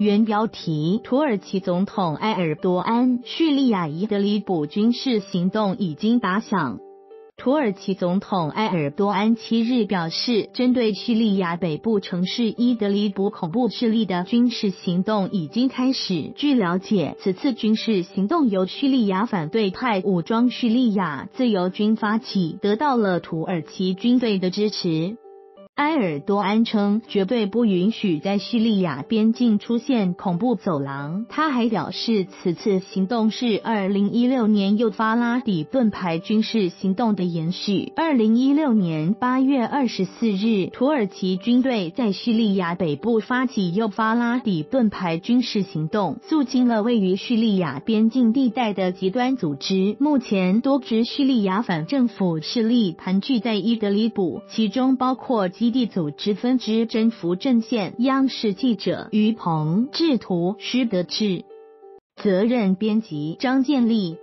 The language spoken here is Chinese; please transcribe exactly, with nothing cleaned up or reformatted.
原标题：土耳其总统埃尔多安，叙利亚伊德利卜军事行动已经打响。土耳其总统埃尔多安七日表示，针对叙利亚北部城市伊德利卜恐怖势力的军事行动已经开始。据了解，此次军事行动由叙利亚反对派武装叙利亚自由军发起，得到了土耳其军队的支持。埃尔多安称，绝对不允许在叙利亚边境出现恐怖走廊。他还表示，此次行动是二零一六年幼发拉底盾牌军事行动的延续。二零一六年八月二十四日，土耳其军队在叙利亚北部发起幼发拉底盾牌军事行动，肃清了位于叙利亚边境地带的极端组织。目前，多支叙利亚反政府势力盘踞在伊德利卜，其中包括基地组织分支征服阵线。央视记者于鹏，制图施德志，责任编辑张建立。